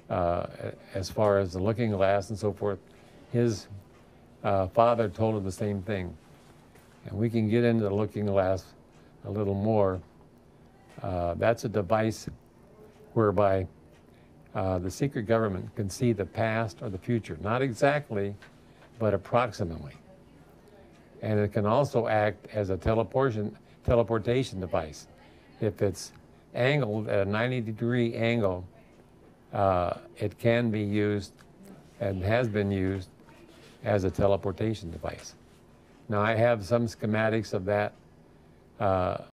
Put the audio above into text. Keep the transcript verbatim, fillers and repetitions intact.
uh, as far as the looking glass and so forth. His uh, father told him the same thing. And we can get into the looking glass a little more. Uh, that's a device whereby uh, the secret government can see the past or the future. Not exactly, but approximately. And it can also act as a teleportation, teleportation device. If it's angled at a ninety degree angle, uh, it can be used and has been used as a teleportation device. Now, I have some schematics of that uh,